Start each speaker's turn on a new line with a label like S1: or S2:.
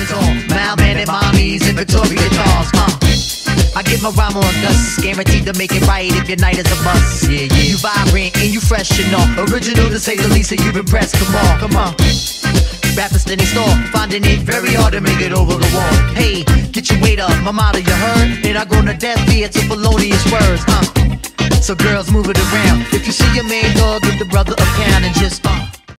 S1: is on. Mailman and mommies and Victoria dolls. I give my rhyme on Gus, guaranteed to make it right if your night is a bust. Yeah, yeah. You vibrant and you fresh and all, original to say the least, and you've impressed. Come on, come on. Rappers standing store, finding it very hard to make it over the wall. Hey, get your weight up, my motto you heard, and I go to death via to felonious words. So girls, move it around. If you see your main dog, give the brother a pound and just